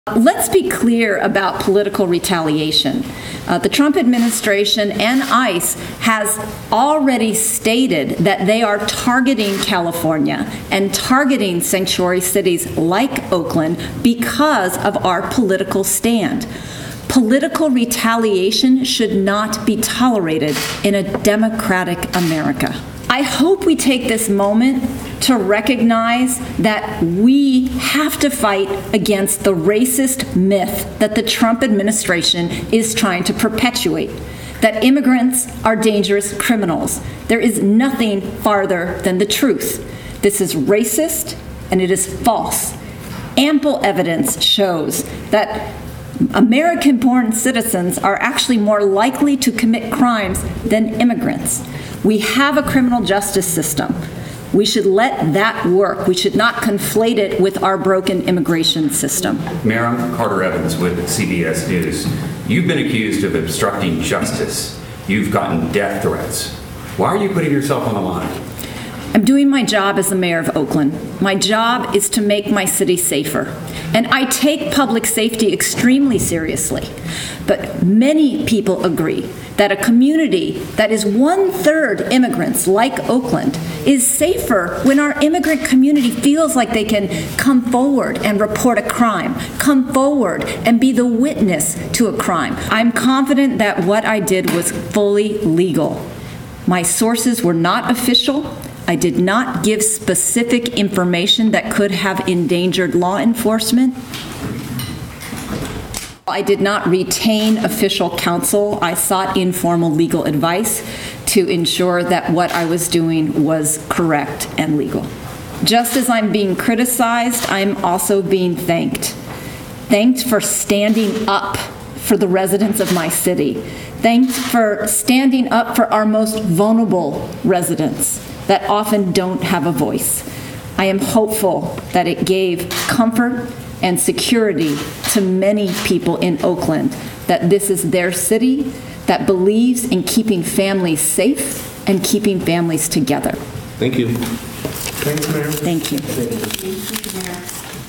Let's be clear about political retaliation. The Trump administration and ICE has already stated that they are targeting California and targeting sanctuary cities like Oakland because of our political stand. Political retaliation should not be tolerated in a democratic America. I hope we take this moment to recognize that we have to fight against the racist myth that the Trump administration is trying to perpetuate, that immigrants are dangerous criminals. There is nothing farther than the truth. This is racist and it is false. Ample evidence shows that American-born citizens are actually more likely to commit crimes than immigrants. We have a criminal justice system. We should let that work. We should not conflate it with our broken immigration system. Mayor, I'm Carter Evans with CBS News. You've been accused of obstructing justice. You've gotten death threats. Why are you putting yourself on the line? I'm doing my job as the mayor of Oakland. My job is to make my city safer. And I take public safety extremely seriously. But many people agree that a community that is 1/3 immigrants, like Oakland, is safer when our immigrant community feels like they can come forward and report a crime, come forward and be the witness to a crime. I'm confident that what I did was fully legal. My sources were not official. I did not give specific information that could have endangered law enforcement. I did not retain official counsel. I sought informal legal advice to ensure that what I was doing was correct and legal. Just as I'm being criticized, I'm also being thanked. Thanked for standing up for the residents of my city. Thanked for standing up for our most vulnerable residents that often don't have a voice. I am hopeful that it gave comfort and security to many people in Oakland that this is their city that believes in keeping families safe and keeping families together. Thank you. Thanks, Mayor. Thank you. Thank you, Mayor.